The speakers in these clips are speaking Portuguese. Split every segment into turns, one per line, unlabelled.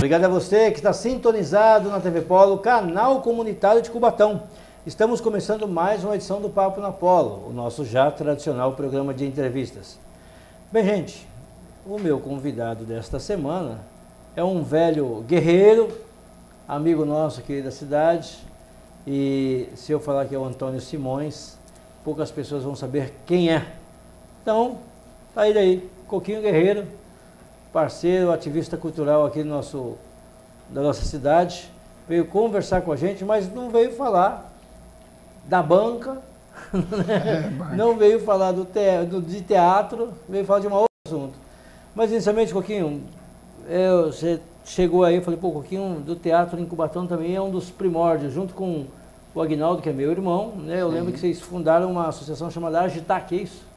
Obrigado a você que está sintonizado na TV Polo, canal comunitário de Cubatão. Estamos começando mais uma edição do Papo na Polo, o nosso já tradicional programa de entrevistas. Bem, gente, o meu convidado desta semana é um velho guerreiro, amigo nosso aqui da cidade, e se eu falar que é o Antônio Simões, poucas pessoas vão saber quem é. Então, tá ele aí, Coquinho Guerreiro, parceiro, ativista cultural aqui da nossa cidade, veio conversar com a gente, mas não veio falar da banca, não veio falar de teatro, veio falar de um outro assunto. Mas inicialmente, Coquinho, você chegou aí, eu falei, pô, Coquinho do teatro em Cubatão também é um dos primórdios, junto com o Aguinaldo, que é meu irmão, né? Eu lembro que vocês fundaram uma associação chamada Agitac, é isso?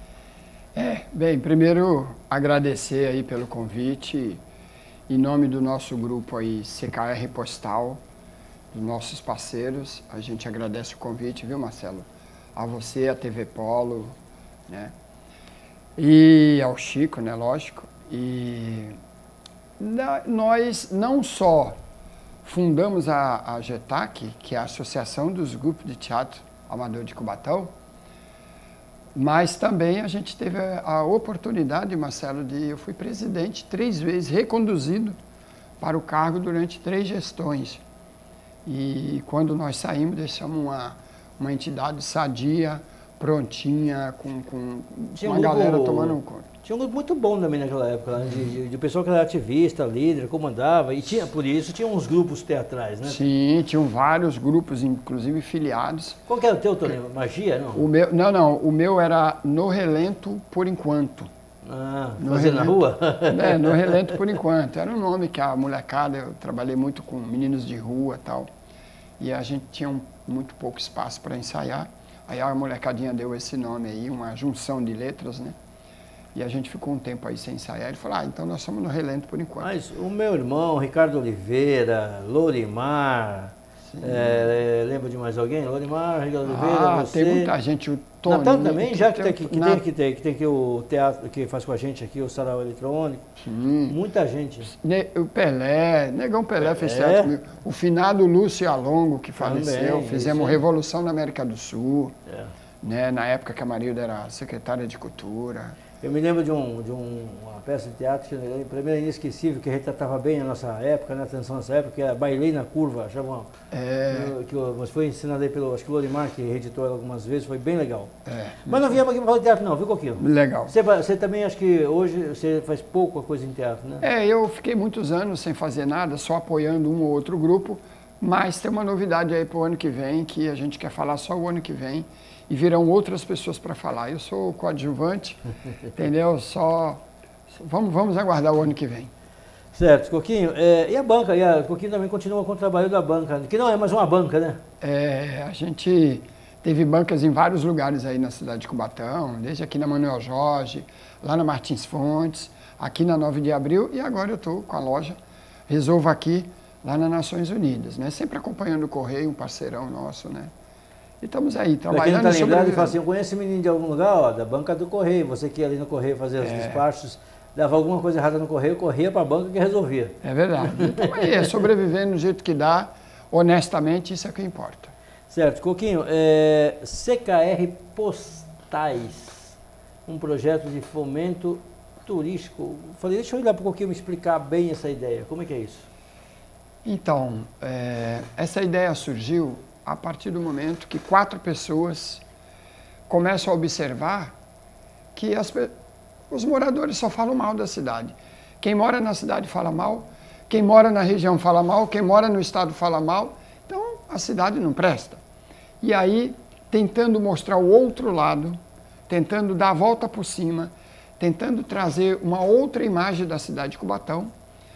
Bem, primeiro agradecer aí pelo convite, em nome do nosso grupo aí, CKR Postal, dos nossos parceiros, a gente agradece o convite, viu, Marcelo? A você, a TV Polo, né? E ao Chico, né, lógico. E nós não só fundamos a Agitac, que é a Associação dos Grupos de Teatro Amador de Cubatão, mas também a gente teve a oportunidade, Marcelo, eu fui presidente 3 vezes, reconduzido para o cargo durante 3 gestões. E quando nós saímos, deixamos uma entidade sadia, prontinha, com uma galera tomando conta.
Tinha um grupo muito bom também naquela época, né? de pessoa que era ativista, líder, comandava, e por isso tinha uns grupos teatrais, né?
Sim, tinham vários grupos, inclusive filiados.
Qual que era o teu, Tony? Magia, não?
O meu era No Relento por Enquanto.
Ah, fazer na rua?
No Relento por Enquanto. Era um nome que a molecada, eu trabalhei muito com meninos de rua e tal, e a gente tinha muito pouco espaço para ensaiar. Aí a molecadinha deu esse nome aí, uma junção de letras, né? E a gente ficou um tempo aí sem ensaiar. Ele falou, então nós somos No Relento por enquanto.
Mas o meu irmão, Ricardo Oliveira, Lorimar, lembra de mais alguém? Lorimar, Ricardo Oliveira, você...
tem muita gente, o Tony...
Natan também, já que tem aqui o teatro que faz com a gente aqui, o Sarau Eletrônico.
Sim.
Muita gente.
O Pelé, Negão Pelé fez teatro comigo. O finado Lúcio Alongo, que faleceu, fizemos Revolução na América do Sul, né, na época que a Marilda era secretária de Cultura.
Eu me lembro de uma peça de teatro que para mim era inesquecível, que retratava bem a nossa época, né, a atenção nessa época, que era Bailei na Curva, chamam, mas foi ensinado aí pelo, acho que o Lorimar, que reeditou ela algumas vezes, foi bem legal. Mas não viemos aqui para falar de teatro não, viu, Coquinho?
Legal.
Você também, acho que hoje, você faz pouca coisa em teatro, né?
Eu fiquei muitos anos sem fazer nada, só apoiando um ou outro grupo, mas tem uma novidade aí para o ano que vem, que a gente quer falar só o ano que vem, e virão outras pessoas para falar. Eu sou coadjuvante, entendeu? Vamos aguardar o ano que vem.
Certo, Coquinho. E a banca? Coquinho também continua com o trabalho da banca, que não é mais uma banca, né?
A gente teve bancas em vários lugares aí na cidade de Cubatão, desde aqui na Manuel Jorge, lá na Martins Fontes, aqui na 9 de Abril, e agora eu estou com a loja Resolva Aqui, lá nas Nações Unidas, né? Sempre acompanhando o Correio, um parceirão nosso, né? E estamos aí, trabalhando.
Pra quem não tá lembrado, fala assim, eu conheço esse menino de algum lugar, ó, da banca do Correio. Você que ia ali no Correio fazer os despachos, dava alguma coisa errada no Correio, corria para a banca que resolvia. É verdade.
Então aí, sobrevivendo do jeito que dá, honestamente, isso é o que importa.
Certo. Coquinho, CKR Postais, um projeto de fomento turístico. Falei, deixa eu olhar para o Coquinho me explicar bem essa ideia. Como é que é isso?
Então, essa ideia surgiu a partir do momento que 4 pessoas começam a observar que os moradores só falam mal da cidade. Quem mora na cidade fala mal, quem mora na região fala mal, quem mora no estado fala mal. Então, a cidade não presta. E aí, tentando mostrar o outro lado, tentando dar a volta por cima, tentando trazer uma outra imagem da cidade de Cubatão,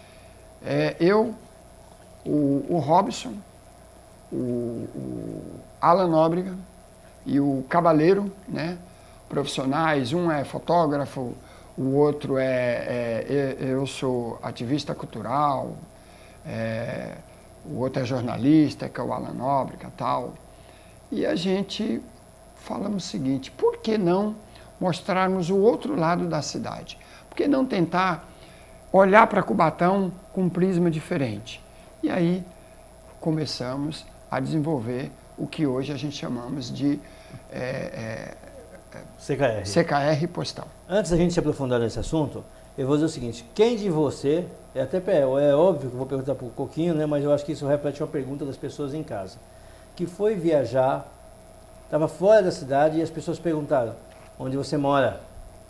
o Robson, o Alan Nóbrega e o Cabaleiro, né, profissionais, um é fotógrafo, o outro eu sou ativista cultural, o outro é jornalista, que é o Alan Nóbrega e tal. E a gente falamos o seguinte, por que não mostrarmos o outro lado da cidade? Por que não tentar olhar para Cubatão com um prisma diferente. E aí começamos a desenvolver o que hoje a gente chamamos de CKR Postal.
Antes da gente se aprofundar nesse assunto, eu vou dizer o seguinte: quem de você, é óbvio que eu vou perguntar para o Coquinho, né, mas eu acho que isso reflete uma pergunta das pessoas em casa, que foi viajar, estava fora da cidade e as pessoas perguntaram: onde você mora?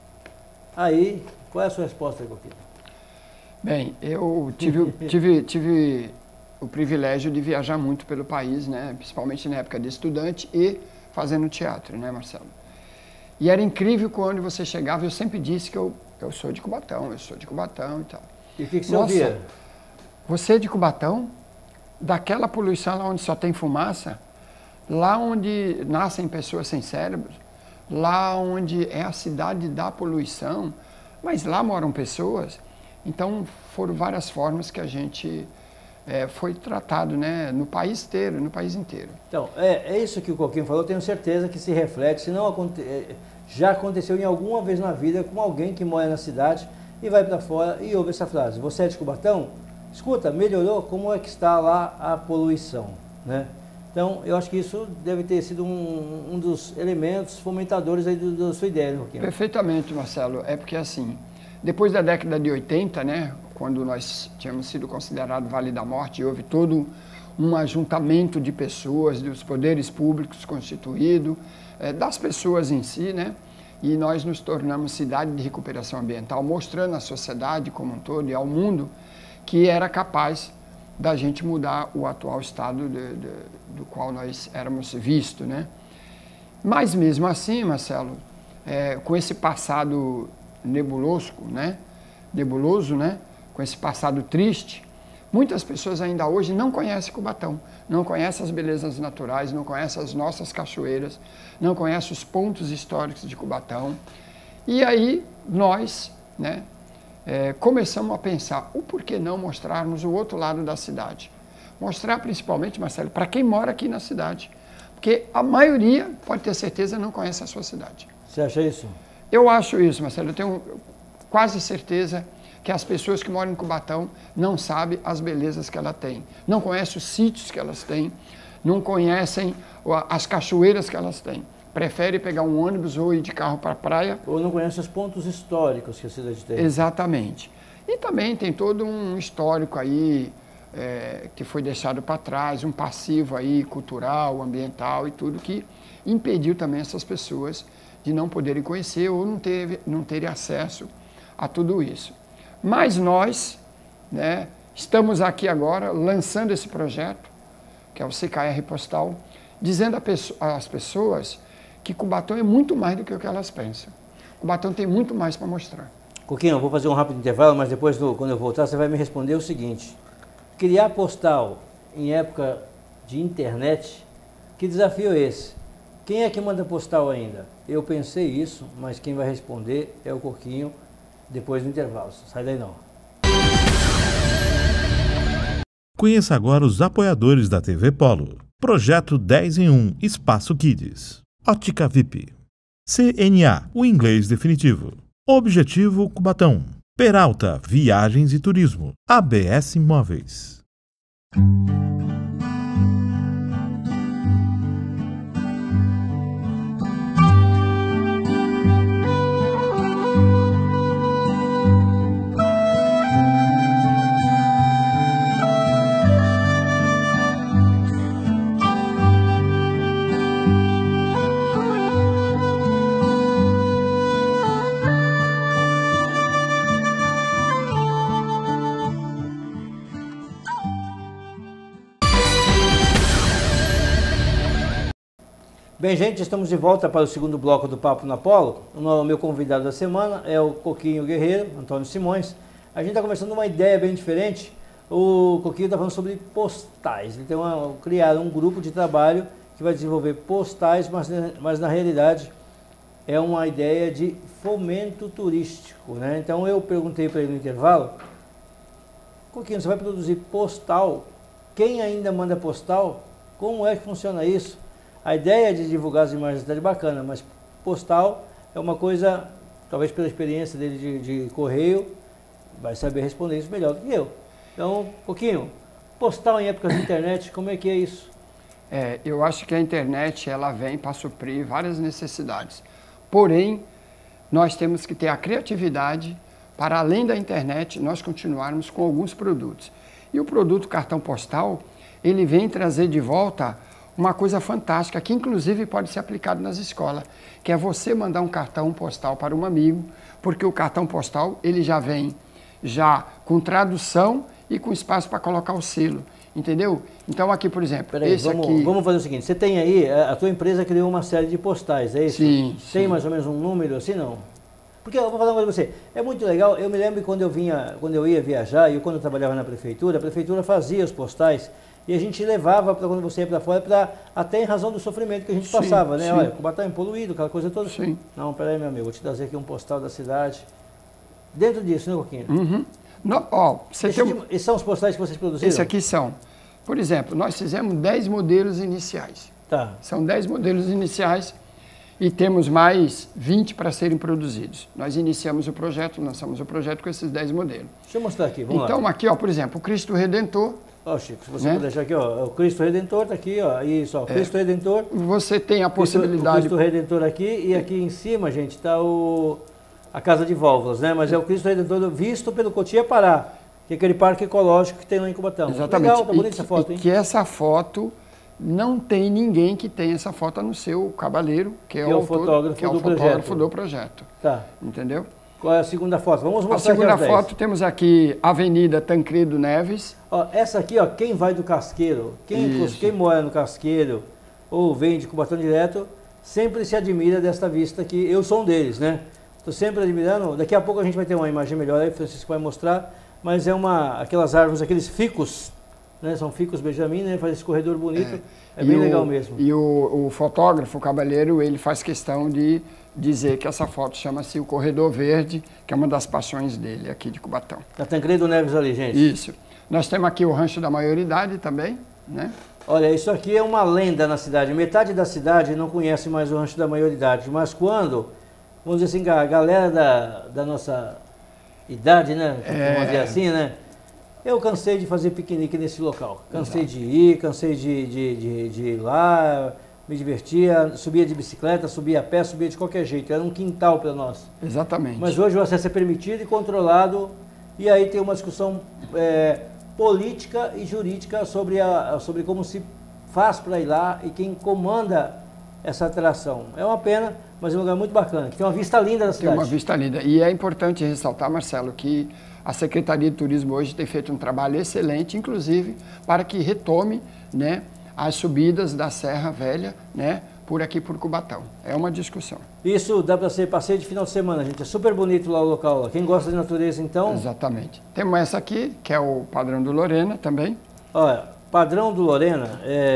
Aí, qual é a sua resposta aí, Coquinho?
Bem, eu tive o privilégio de viajar muito pelo país, né, principalmente na época de estudante e fazendo teatro, né, Marcelo? E era incrível quando você chegava, eu sempre disse que eu sou de Cubatão, eu sou de Cubatão e tal.
E o que você ouvia?
Você é de Cubatão? Daquela poluição lá onde só tem fumaça, lá onde nascem pessoas sem cérebro, lá onde é a cidade da poluição, mas lá moram pessoas. Então foram várias formas que a gente foi tratado, né, no país inteiro.
Então, é isso que o Coquinho falou, eu tenho certeza que se reflete, se não já aconteceu em alguma vez na vida com alguém que mora na cidade e vai para fora e ouve essa frase: você é de Cubatão? Escuta, melhorou? Como é que está lá a poluição, né? Então, eu acho que isso deve ter sido um dos elementos fomentadores aí da sua ideia, né, Coquinho?
Perfeitamente, Marcelo. É porque assim, depois da década de 80, né, quando nós tínhamos sido considerado Vale da Morte, houve todo um ajuntamento de pessoas, dos poderes públicos constituído, das pessoas em si, né? E nós nos tornamos cidade de recuperação ambiental, mostrando à sociedade como um todo e ao mundo que era capaz da gente mudar o atual estado do qual nós éramos vistos, né? Mas mesmo assim, Marcelo, com esse passado nebuloso, né? Com esse passado triste, muitas pessoas ainda hoje não conhecem Cubatão, não conhecem as belezas naturais, não conhecem as nossas cachoeiras, não conhecem os pontos históricos de Cubatão. E aí nós, né, começamos a pensar, o porquê não mostrarmos o outro lado da cidade? Mostrar principalmente, Marcelo, para quem mora aqui na cidade. Porque a maioria, pode ter certeza, não conhece a sua cidade.
Você acha isso?
Eu acho isso, Marcelo. Eu tenho quase certeza que as pessoas que moram em Cubatão não sabem as belezas que ela tem. Não conhecem os sítios que elas têm, não conhecem as cachoeiras que elas têm. Prefere pegar um ônibus ou ir de carro para a praia.
Ou não conhece os pontos históricos que a cidade tem.
Exatamente. E também tem todo um histórico aí que foi deixado para trás, um passivo aí cultural, ambiental e tudo que impediu também essas pessoas de não poderem conhecer ou não terem acesso a tudo isso. Mas nós, né, estamos aqui agora lançando esse projeto, que é o CKR Postal, dizendo às pessoas que Cubatão é muito mais do que o que elas pensam. Cubatão tem muito mais para mostrar.
Coquinho, eu vou fazer um rápido intervalo, mas depois, quando eu voltar, você vai me responder o seguinte: criar postal em época de internet, que desafio é esse? Quem é que manda postal ainda? Eu pensei isso, mas quem vai responder é o Coquinho depois do intervalo. Sai daí não.
Conheça agora os apoiadores da TV Polo. Projeto 10 em 1 Espaço Kids. Ótica VIP. CNA, o inglês definitivo. Objetivo Cubatão. Peralta, Viagens e Turismo. ABS Móveis.
Bem, gente, estamos de volta para o segundo bloco do Papo na Polo. O meu convidado da semana é o Coquinho Guerreiro, Antônio Simões. A gente está conversando uma ideia bem diferente. O Coquinho está falando sobre postais. Ele criaram um grupo de trabalho que vai desenvolver postais, mas na realidade é uma ideia de fomento turístico, né? Então eu perguntei para ele no intervalo: Coquinho, você vai produzir postal? Quem ainda manda postal? Como é que funciona isso? A ideia de divulgar as imagens da cidade é bacana, mas postal é uma coisa, talvez pela experiência dele de correio, vai saber responder isso melhor do que eu. Então, Coquinho, postal em épocas de internet, como é que é isso?
Eu acho que a internet ela vem para suprir várias necessidades. Porém, nós temos que ter a criatividade para, além da internet, nós continuarmos com alguns produtos. E o produto cartão postal, ele vem trazer de volta uma coisa fantástica, que inclusive pode ser aplicado nas escolas, que é você mandar um cartão postal para um amigo, porque o cartão postal ele já vem com tradução e com espaço para colocar o selo. Entendeu? Então aqui, por exemplo,
Peraí, vamos fazer o seguinte, você tem aí, a tua empresa criou uma série de postais, é isso?
Sim.
Tem mais ou menos um número assim, não? Porque eu vou falar uma coisa pra você, é muito legal, eu me lembro quando eu ia viajar, e quando eu trabalhava na prefeitura, a prefeitura fazia os postais, e a gente levava para quando você ia para fora, até em razão do sofrimento que a gente passava, né? Sim. Olha, Cubatão é poluído, aquela coisa toda.
Sim.
Não, peraí, meu amigo, vou te trazer aqui um postal da cidade. Dentro disso, né, Coquinho?
Uhum.
Esses são os postais que vocês produziram?
Esses aqui são. Por exemplo, nós fizemos 10 modelos iniciais.
Tá.
São 10 modelos iniciais e temos mais 20 para serem produzidos. Nós iniciamos o projeto, lançamos o projeto com esses 10 modelos.
Deixa eu mostrar aqui, vamos lá.
Então, aqui, ó, por exemplo, o Cristo Redentor.
Ó, Chico, se você puder deixar aqui, ó, o Cristo Redentor está aqui, ó, isso, ó, Cristo Redentor.
Você tem a possibilidade...
O Cristo Redentor aqui, e aqui em cima, gente, está a Casa de Válvulas, né? Mas é o Cristo Redentor visto pelo Cotia Pará, que é aquele parque ecológico que tem lá em Cubatão.
Exatamente.
Legal, tá bonita essa foto, hein?
Que essa foto, não tem ninguém que tenha essa foto a não ser o Cabaleiro, que é o fotógrafo do projeto.
Tá.
Entendeu?
Qual é a segunda foto? Vamos mostrar aqui.
A segunda foto temos aqui Avenida Tancredo Neves.
Ó, essa aqui, ó, quem vai do Casqueiro, quem mora no Casqueiro ou vem de Cubatão direto, sempre se admira desta vista aqui. Eu sou um deles, né? Estou sempre admirando. Daqui a pouco a gente vai ter uma imagem melhor aí, Francisco vai mostrar. Mas é aquelas árvores, aqueles ficus, né? São ficus Benjamin, né? Faz esse corredor bonito. É bem legal mesmo.
E o fotógrafo, o Cabaleiro, ele faz questão de dizer que essa foto chama-se o Corredor Verde, que é uma das paixões dele aqui de Cubatão.
Tá Tancredo Neves ali, gente.
Isso. Nós temos aqui o Rancho da Maioridade também, né?
Olha, isso aqui é uma lenda na cidade. Metade da cidade não conhece mais o Rancho da Maioridade. Mas quando, vamos dizer assim, a galera da nossa idade, né? Vamos dizer assim, né? Eu cansei de fazer piquenique nesse local. Cansei de ir, cansei de ir lá, me divertia, subia de bicicleta, subia a pé, subia de qualquer jeito. Era um quintal para nós.
Exatamente.
Mas hoje o acesso é permitido e controlado. E aí tem uma discussão política e jurídica sobre como se faz para ir lá e quem comanda essa atração. É uma pena, mas é um lugar muito bacana, que tem uma vista linda da cidade.
Tem uma vista linda. E é importante ressaltar, Marcelo, que a Secretaria de Turismo hoje tem feito um trabalho excelente, inclusive, para que retome, né, as subidas da Serra Velha, né, por aqui por Cubatão. É uma discussão. Isso
dá para ser passeio de final de semana, gente. É super bonito lá o local. Lá. Quem gosta de natureza, então...
Exatamente. Temos essa aqui, que é o Padrão do Lorena também.
Olha, Padrão do Lorena,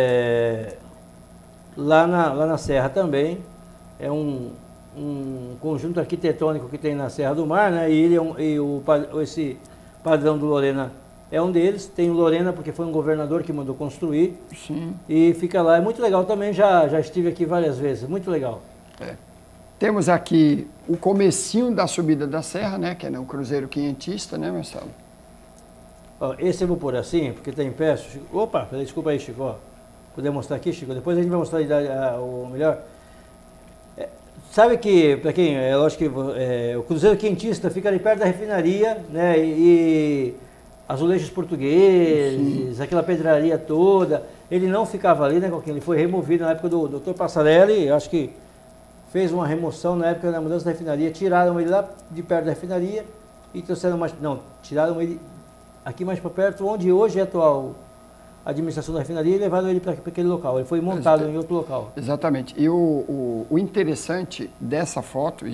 lá na Serra também, é um conjunto arquitetônico que tem na Serra do Mar, né? E esse Padrão do Lorena é um deles. Tem o Lorena porque foi um governador que mandou construir.
Sim.
E fica lá. É muito legal também, já estive aqui várias vezes. Muito legal.
Temos aqui o comecinho da subida da serra, né? Que é o Cruzeiro Quinhentista, né, Marcelo?
Ó, esse eu vou pôr assim, porque tem pé. Opa, desculpa aí, Chico. Ó. Poder mostrar aqui, Chico? Depois a gente vai mostrar o melhor. Sabe que, para quem, é lógico que o Cruzeiro Quentista fica ali perto da refinaria, né, e azulejos portugueses, aquela pedraria toda, ele não ficava ali, né, Coquinho? Ele foi removido na época do Dr. Passarelli, acho que fez uma remoção na época da mudança da refinaria, tiraram ele lá de perto da refinaria e trouxeram tiraram ele aqui mais para perto, onde hoje é a atual administração da refinaria, e levaram ele para aquele local. Ele foi montado em outro local.
Exatamente. E o interessante dessa foto,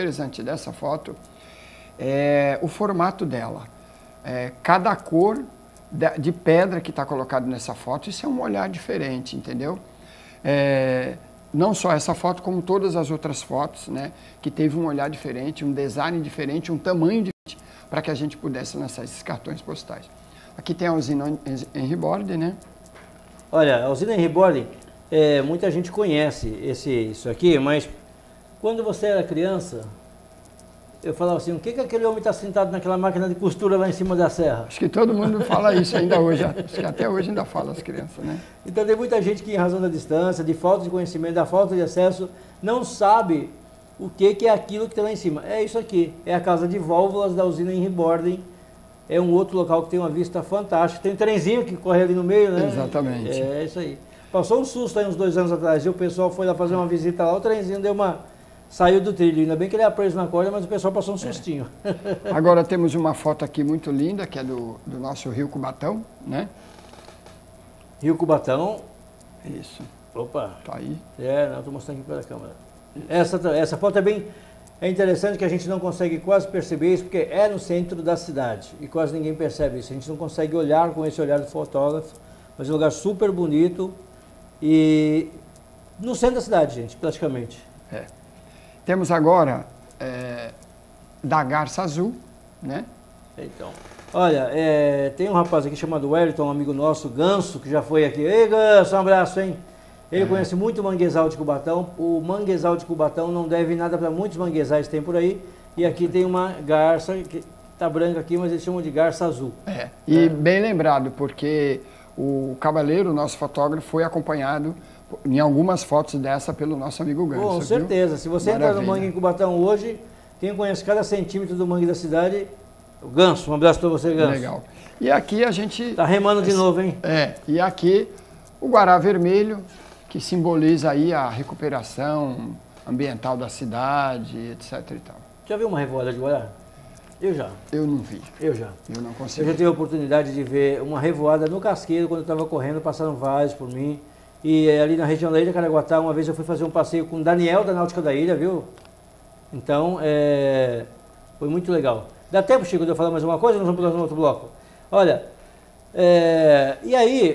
é o formato dela. Cada cor de pedra que está colocado nessa foto, isso é um olhar diferente, entendeu? Não só essa foto, como todas as outras fotos, né, que teve um olhar diferente, um design diferente, um tamanho diferente, para que a gente pudesse lançar esses cartões postais. Aqui tem a usina Henry Borden, né?
Olha, a usina Henry Borden, muita gente conhece isso aqui, mas quando você era criança, eu falava assim, o que aquele homem está sentado naquela máquina de costura lá em cima da serra?
Acho que todo mundo fala isso ainda hoje, acho que até hoje ainda fala as crianças, né?
Então tem muita gente que, em razão da distância, de falta de conhecimento, da falta de acesso, não sabe o que é aquilo que está lá em cima. É isso aqui, é a casa de válvulas da usina Henry Borden, é um outro local que tem uma vista fantástica, tem um trenzinho que corre ali no meio, né?
Exatamente.
É isso aí. Passou um susto aí uns 2 anos atrás, e o pessoal foi lá fazer uma visita lá, o trenzinho saiu do trilho, ainda bem que ele é preso na corda, mas o pessoal passou um sustinho.
Agora temos uma foto aqui muito linda, que é do nosso Rio Cubatão, né?
Rio Cubatão.
Isso.
Opa.
Tá aí.
Não, estou mostrando aqui pela câmera. Essa foto é interessante, que a gente não consegue quase perceber isso, porque é no centro da cidade, e quase ninguém percebe isso. A gente não consegue olhar com esse olhar do fotógrafo, mas é um lugar super bonito, e no centro da cidade, gente, praticamente.
Temos agora da Garça Azul, né?
Então, olha, tem um rapaz aqui chamado Wellington, um amigo nosso, Ganso, que já foi aqui. Ei, Ganso, um abraço, hein? Ele conhece muito o manguezal de Cubatão. O manguezal de Cubatão não deve nada para muitos manguezais que tem por aí. E aqui tem uma garça, que está branca aqui, mas eles chamam de garça azul.
E bem lembrado, porque o Cavaleiro, nosso fotógrafo, foi acompanhado em algumas fotos dessa pelo nosso amigo Ganso.
Com certeza. Se você entrar no mangue em Cubatão hoje, quem conhece cada centímetro do mangue da cidade, o Ganso. Um abraço para você, Ganso.
Legal. E aqui a gente...
Tá remando de novo, hein?
E aqui o Guará Vermelho, que simboliza aí a recuperação ambiental da cidade, etc e tal.
Já viu uma revoada de Guará? Eu já.
Eu não vi.
Eu já.
Eu não
Eu
consegui.
já tive a oportunidade de ver uma revoada no Casqueiro, quando eu estava correndo, passaram vários por mim. E ali na região da Ilha Caraguatá, uma vez eu fui fazer um passeio com o Daniel da Náutica da Ilha, viu? Então, foi muito legal. Dá tempo, Chico, de eu falar mais uma coisa ou nós vamos para o outro bloco? Olha, e aí,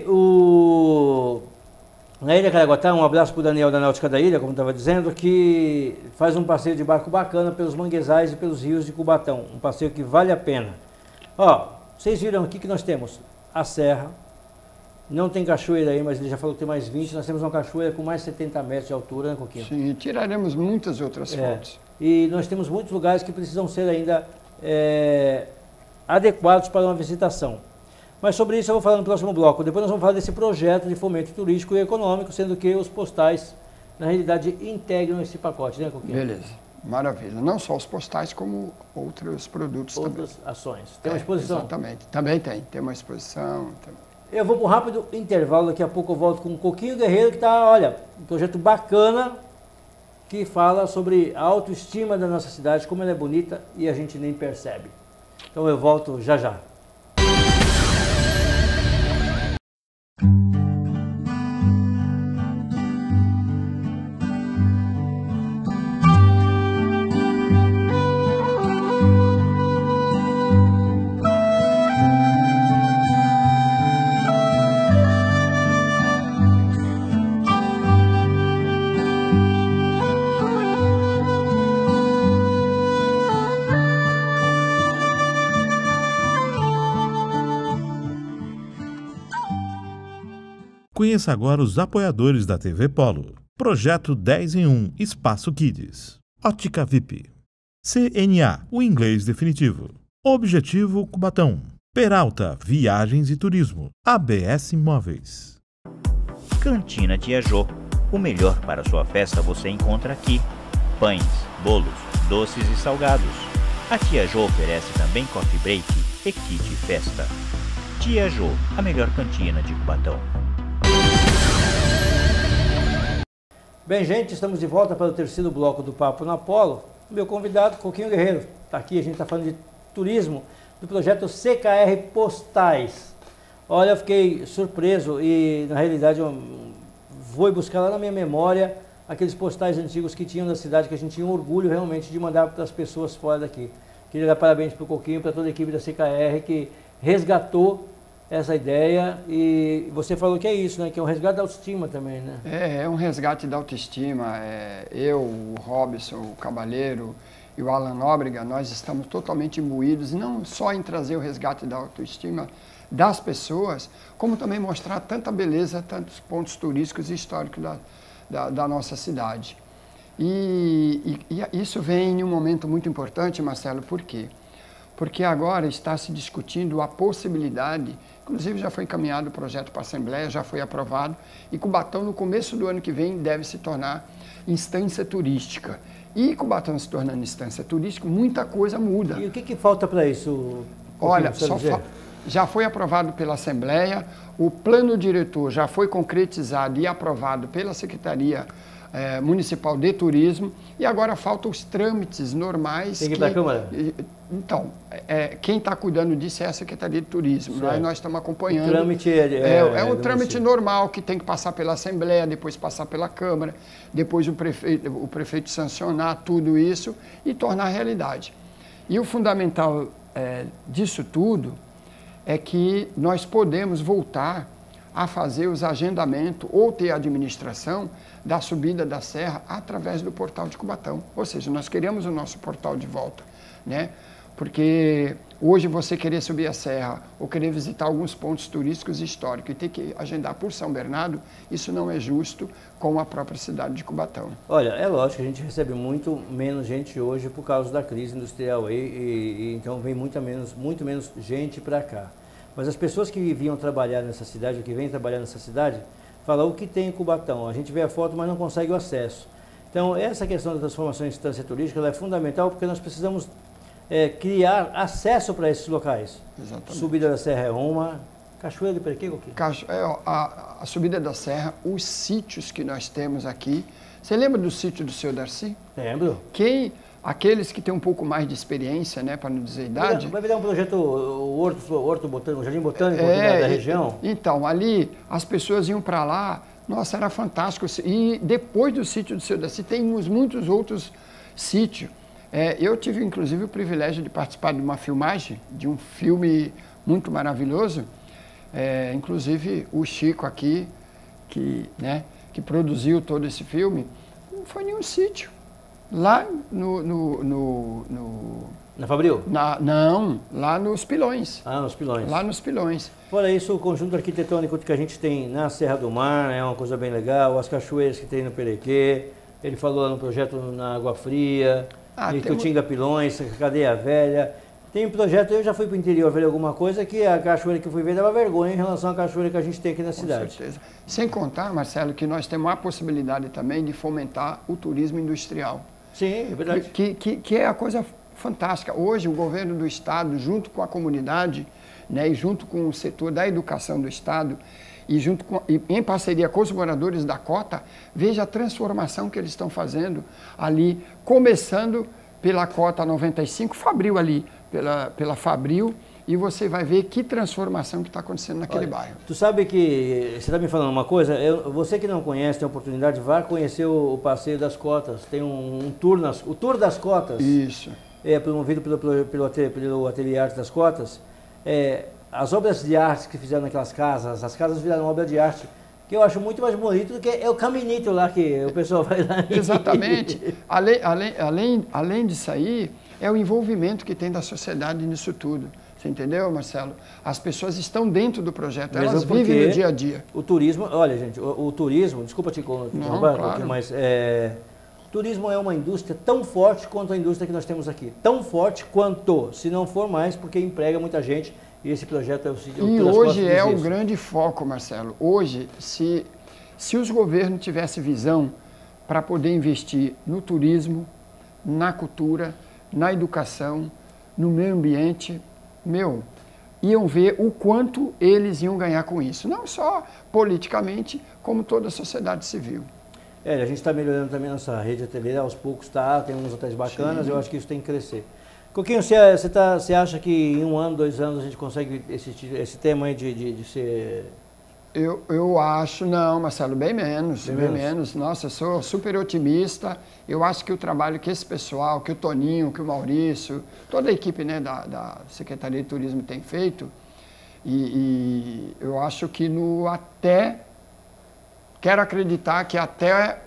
na Ilha Caraguatá, um abraço para o Daniel da Náutica da Ilha, como estava dizendo, que faz um passeio de barco bacana pelos manguezais e pelos rios de Cubatão. Um passeio que vale a pena. Ó, vocês viram aqui que nós temos a serra. Não tem cachoeira aí, mas ele já falou que tem mais 20. Nós temos uma cachoeira com mais 70 metros de altura, né, Coquinho?
Sim, tiraremos muitas outras fotos.
E nós temos muitos lugares que precisam ser ainda adequados para uma visitação. Mas sobre isso eu vou falar no próximo bloco. Depois nós vamos falar desse projeto de fomento turístico e econômico, sendo que os postais, na realidade, integram esse pacote, né, Coquinho?
Beleza, maravilha. Não só os postais, como outros produtos também.
Outras ações. Tem uma exposição?
Exatamente, também tem uma exposição.
Eu vou para um rápido intervalo, daqui a pouco eu volto com o Coquinho Guerreiro, que está, olha, um projeto bacana, que fala sobre a autoestima da nossa cidade, como ela é bonita e a gente nem percebe. Então eu volto já já.
Conheça agora os apoiadores da TV Polo. Projeto 10 em 1 Espaço Kids. Ótica VIP. CNA, o inglês definitivo. Objetivo Cubatão. Peralta, Viagens e Turismo. ABS Móveis.
Cantina Tia Jô. O melhor para sua festa você encontra aqui. Pães, bolos, doces e salgados. A Tia Jô oferece também coffee break e kit festa. Tia Jô, a melhor cantina de Cubatão.
Bem, gente, estamos de volta para o terceiro bloco do Papo na Polo. Meu convidado, Coquinho Guerreiro, está aqui. A gente está falando de turismo do projeto CKR Postais. Olha, eu fiquei surpreso e, na realidade, eu vou buscar lá na minha memória aqueles postais antigos que tinham na cidade, que a gente tinha um orgulho realmente de mandar para as pessoas fora daqui. Queria dar parabéns para o Coquinho, para toda a equipe da CKR que resgatou essa ideia, e você falou que é isso, né? Que é um resgate da autoestima também, né?
É um resgate da autoestima. Eu, o Robson, o Cavaleiro e o Alan Nóbrega, nós estamos totalmente imbuídos, não só em trazer o resgate da autoestima das pessoas, como também mostrar tanta beleza, tantos pontos turísticos e históricos da nossa cidade. E isso vem em um momento muito importante, Marcelo, por quê? Porque agora está se discutindo a possibilidade, inclusive já foi encaminhado o projeto para a Assembleia, já foi aprovado, e Cubatão no começo do ano que vem deve se tornar instância turística. E Cubatão se tornando instância turística, muita coisa muda.
E o que falta para isso?
Olha, já foi aprovado pela Assembleia, o plano diretor já foi concretizado e aprovado pela Secretaria Municipal de Turismo, e agora faltam os trâmites normais.
Tem que ir para a Câmara?
Então, quem está cuidando disso é a Secretaria de Turismo, nós estamos acompanhando.
O trâmite
é um trâmite normal, que tem que passar pela Assembleia, depois passar pela Câmara, depois o prefeito sancionar tudo isso e tornar realidade. E o fundamental disso tudo é que nós podemos voltar a fazer os agendamentos ou ter a administração da subida da serra através do portal de Cubatão. Ou seja, nós queremos o nosso portal de volta, né? Porque hoje você querer subir a serra ou querer visitar alguns pontos turísticos históricos e ter que agendar por São Bernardo, isso não é justo com a própria cidade de Cubatão.
Olha, é lógico que a gente recebe muito menos gente hoje por causa da crise industrial e então vem muito menos gente para cá. Mas as pessoas que vinham trabalhar nessa cidade, ou que vêm trabalhar nessa cidade, falam o que tem em Cubatão. A gente vê a foto, mas não consegue o acesso. Então, essa questão da transformação em instância turística ela é fundamental porque nós precisamos criar acesso para esses locais.
Exatamente.
Subida da Serra é uma, Cachoeira do Perequê,
a subida da serra, os sítios que nós temos aqui. Você lembra do sítio do seu Darcy?
Lembro.
Aqueles que têm um pouco mais de experiência, né, para não dizer idade...
Vai virar um projeto, o Horto Botânico, o Jardim Botânico da região?
Então, ali, as pessoas iam para lá, nossa, era fantástico. E depois do sítio do seu Darcy, temos muitos outros sítios. Eu tive, inclusive, o privilégio de participar de uma filmagem, de um filme muito maravilhoso. Inclusive, o Chico aqui, que produziu todo esse filme, não foi nenhum sítio. Lá
Na Fabril?
Não, lá nos Pilões.
Ah, nos Pilões.
Lá nos Pilões.
Fora isso, o conjunto arquitetônico que a gente tem na Serra do Mar é uma coisa bem legal, as cachoeiras que tem no Perequê, ele falou lá no projeto na Água Fria, Itutinga Pilões, Cadeia Velha. Tem um projeto, eu já fui para o interior ver alguma coisa que a cachoeira que eu fui ver dava vergonha em relação à cachoeira que a gente tem aqui na cidade.
Com certeza. Sem contar, Marcelo, que nós temos a possibilidade também de fomentar o turismo industrial.
Sim, é verdade.
Que é a coisa fantástica. Hoje, o governo do Estado, junto com a comunidade, né, e junto com o setor da educação do Estado, e em parceria com os moradores da Cota, veja a transformação que eles estão fazendo ali, começando pela Cota 95, Fabril ali, pela Fabril, e você vai ver que transformação que está acontecendo naquele bairro. Tu
sabe que, você está me falando uma coisa, você que não conhece, tem a oportunidade, vá conhecer o Passeio das Cotas, tem um tour, o Tour das Cotas.
Isso.
Promovido pelo Ateliê Arte das Cotas. As obras de arte que fizeram naquelas casas, as casas viraram obra de arte, que eu acho muito mais bonito do que o caminito lá que o pessoal vai lá.
Exatamente. Além disso aí, é o envolvimento que tem da sociedade nisso tudo. Você entendeu, Marcelo? As pessoas estão dentro do projeto, elas vivem no dia a dia.
O turismo, olha gente, o turismo, desculpa te interromper,
claro.
Mas o turismo é uma indústria tão forte quanto a indústria que nós temos aqui. Tão forte quanto, se não for mais, porque emprega muita gente e esse projeto é o seguinte.
E hoje é o grande foco, Marcelo. Hoje, se os governos tivessem visão para poder investir no turismo, na cultura, na educação, no meio ambiente, iam ver o quanto eles iam ganhar com isso. Não só politicamente, como toda a sociedade civil.
A gente está melhorando também nossa rede hoteleira, aos poucos tem uns hotéis bacanas, eu acho que isso tem que crescer. Coquinho, você acha que em 1 ano, 2 anos a gente consegue esse tema aí de ser...
Eu acho, não, Marcelo, bem menos. Nossa, eu sou super otimista. Eu acho que o trabalho que esse pessoal, que o Toninho, que o Maurício, toda a equipe, né, da Secretaria de Turismo tem feito, e eu acho que quero acreditar que até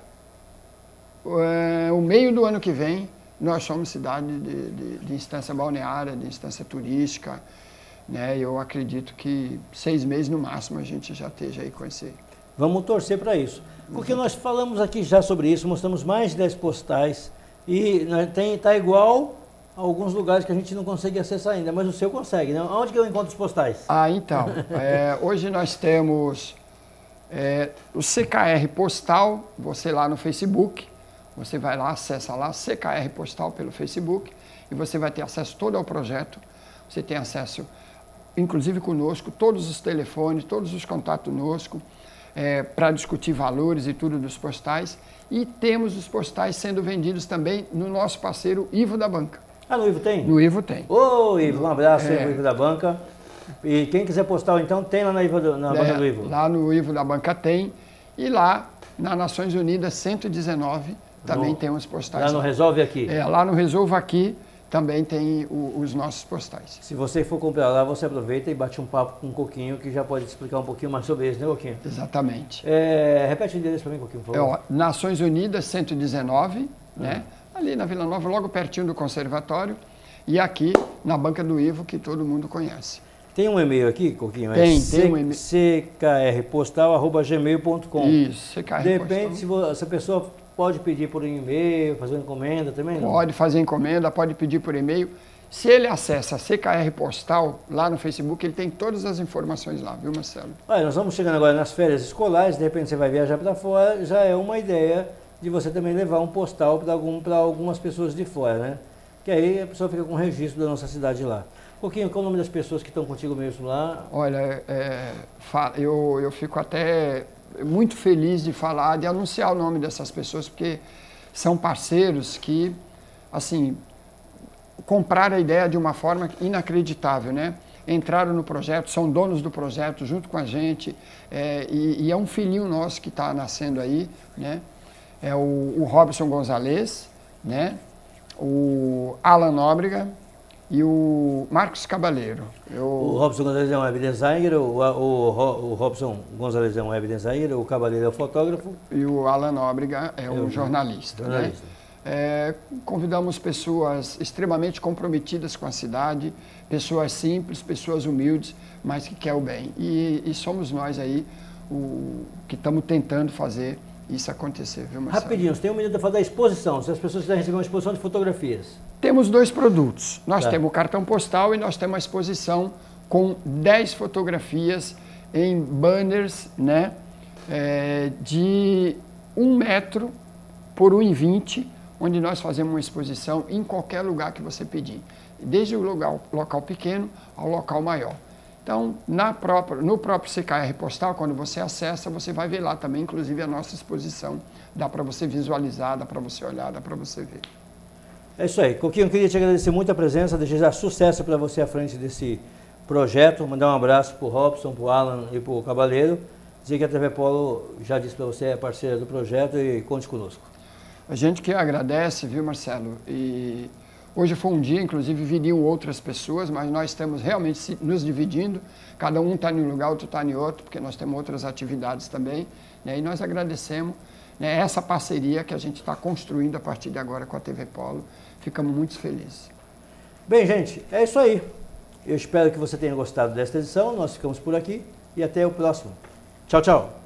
o meio do ano que vem, nós somos cidade de instância balneária, de instância turística, né? Eu acredito que 6 meses no máximo a gente já esteja aí com esse...
Vamos torcer para isso. Porque nós falamos aqui já sobre isso, mostramos mais de 10 postais e está igual a alguns lugares que a gente não consegue acessar ainda, mas o seu consegue, né? Onde que eu encontro os postais?
Então, hoje nós temos o CKR Postal, você lá no Facebook, você vai lá, acessa lá, CKR Postal pelo Facebook, e você vai ter acesso todo ao projeto, você tem acesso, inclusive conosco, todos os telefones, todos os contatos conosco, para discutir valores e tudo dos postais, e temos os postais sendo vendidos também no nosso parceiro Ivo da Banca.
Ah, no Ivo tem?
No Ivo tem.
Ô, Ivo, um abraço aí pro Ivo da Banca. E quem quiser postal, então, tem lá na Banca do Ivo?
Lá no Ivo da Banca tem, e lá na Nações Unidas 119 também tem os postais.
Lá no Resolve Aqui?
Lá no Resolve Aqui também tem os nossos postais.
Se você for comprar lá, você aproveita e bate um papo com o Coquinho, que já pode explicar um pouquinho mais sobre isso, né, Coquinho?
Exatamente.
Repete o endereço para mim, Coquinho, por favor.
Nações Unidas 119, né? Ali na Vila Nova, logo pertinho do conservatório, e aqui na Banca do Ivo, que todo mundo conhece.
Tem um e-mail aqui, Coquinho?
Tem um e-mail.
ckrpostal@gmail.com.
Isso, CKR
Depende se a pessoa pode pedir por e-mail, fazer uma encomenda também? Não?
Pode fazer encomenda, pode pedir por e-mail. Se ele acessa a CKR Postal lá no Facebook, ele tem todas as informações lá, viu, Marcelo?
Olha, nós vamos chegando agora nas férias escolares, de repente você vai viajar para fora, já é uma ideia de você também levar um postal para algumas pessoas de fora, né? Que aí a pessoa fica com o registro da nossa cidade lá. Coquinho, qual é o nome das pessoas que estão contigo mesmo lá?
Olha, eu fico até muito feliz de falar, de anunciar o nome dessas pessoas, porque são parceiros que, assim, compraram a ideia de uma forma inacreditável, né? Entraram no projeto, são donos do projeto junto com a gente, e é um filhinho nosso que está nascendo aí, né? É o Robson Gonzalez, né? O Alan Nóbrega e o Marcos Cabaleiro.
O Robson Gonzalez é um web designer, o Robson Gonzalez é um web designer, o Cabaleiro é o fotógrafo.
E o Alan Nóbrega é um jornalista. Né? Convidamos pessoas extremamente comprometidas com a cidade, pessoas simples, pessoas humildes, mas que querem o bem. E somos nós aí que estamos tentando fazer isso acontecer, viu, Marcelo?
Rapidinho, você tem um minuto para falar da exposição, se as pessoas quiserem receber uma exposição de fotografias.
Temos 2 produtos. Nós temos o cartão postal e nós temos uma exposição com 10 fotografias em banners, né, de 1 metro por 1,20, onde nós fazemos uma exposição em qualquer lugar que você pedir, desde o local pequeno ao local maior. Então, no próprio CKR Postal, quando você acessa, você vai ver lá também, inclusive, a nossa exposição. Dá para você visualizar, dá para você olhar, dá para você ver.
É isso aí. Coquinho, eu queria te agradecer muito a presença, desejar sucesso para você à frente desse projeto, mandar um abraço para o Robson, para o Alan e para o Cabaleiro, dizer que a TV Polo, já disse para você, é parceira do projeto e conte conosco.
A gente que agradece, viu, Marcelo? E hoje foi um dia, inclusive viriam outras pessoas, mas nós estamos realmente nos dividindo, cada um está em um lugar, outro está em outro, porque nós temos outras atividades também, né? E nós agradecemos, né, essa parceria que a gente está construindo a partir de agora com a TV Polo. Ficamos muito felizes.
Bem, gente, é isso aí. Eu espero que você tenha gostado desta edição, nós ficamos por aqui e até o próximo. Tchau, tchau.